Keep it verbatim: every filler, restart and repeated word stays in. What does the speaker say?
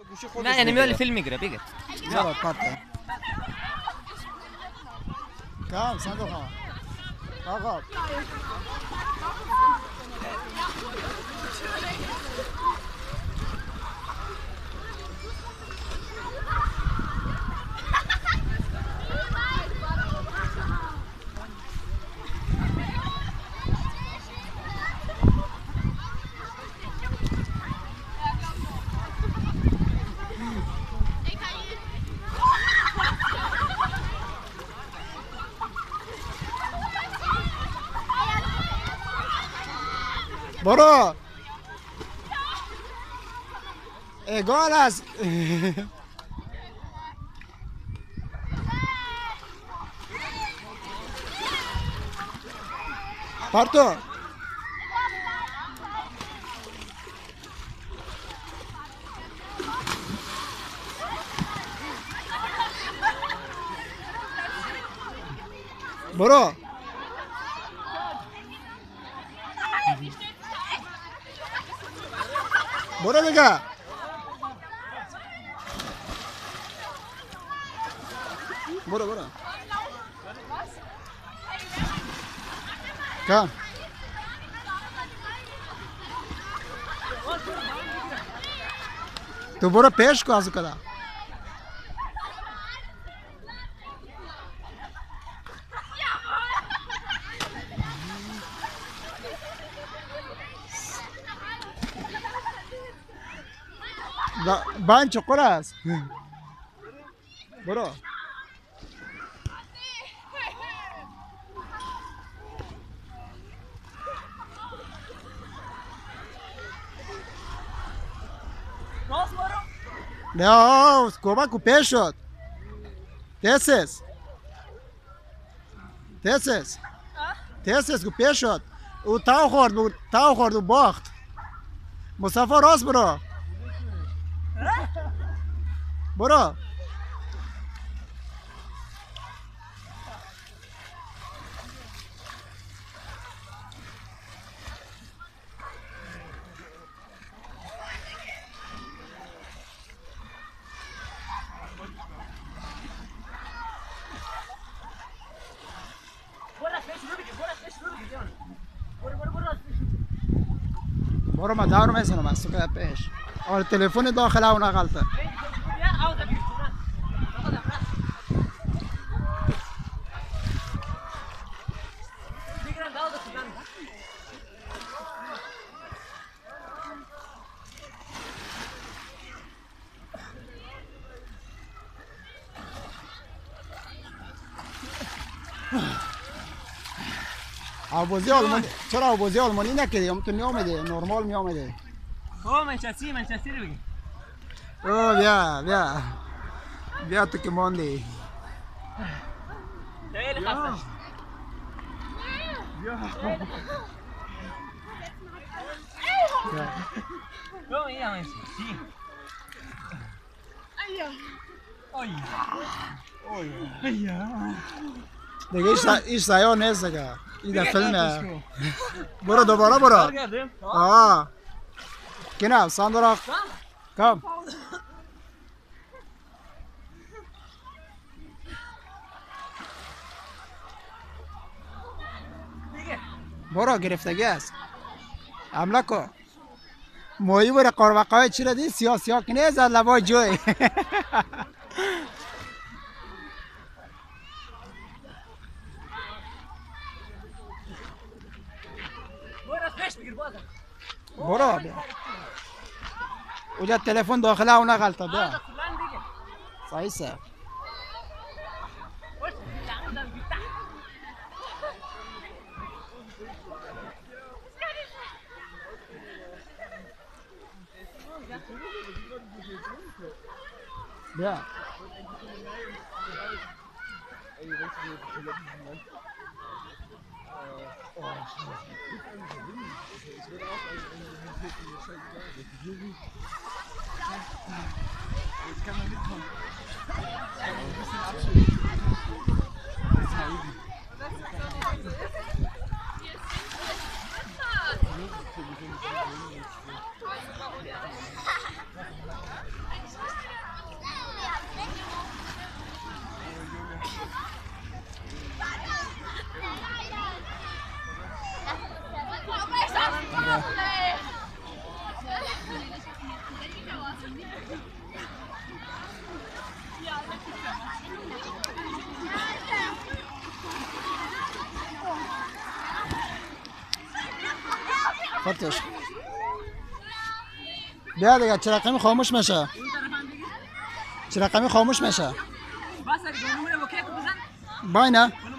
نه یعنی میال فیلم میگیره بگه زارا پاتا کام صندوق ها آقا برو ای گل است پارتو برو برو دیگه برو برو کام تو برو پیش کو از کدا بان چقدر است برو نه کمک پیش شد تسس تسس تسس کو پیش شد او تاو خورد تاو خورد و باخت مصطفی راست برو برو برو ما دارو میزنم از تو که پیش اور تلفن داخل اون غلطه آبوزی آلمانی چرا آبوزی آلمانی نکردی؟ هم تو میامده نرمال میامده او منچستی منچستی رو بگی او بیا بیا بیا تو که ماندی خیلی خسته بیا بیا این همه چی ایا ایا دیگه ایش ایش سایه نیست دیگه این در فیلمه برو دوباره برو آه کنه ساندرا کام برو گرفتگی است حمله کو ماهی بره قربقای چی را دی سیاه سیاه کنه زد لبای جوی برو بیا اوجا تلفن داخله اونه غلطه بیا صحیح سه بیا Jetzt kann man mitkommen. Ein bisschen Abschied. Das ist Heidi. بیا. فتش بیا دیگه چراغ خاموش میشه چراغ خاموش میشه بس اگه دو نمره با کیک بزن باینه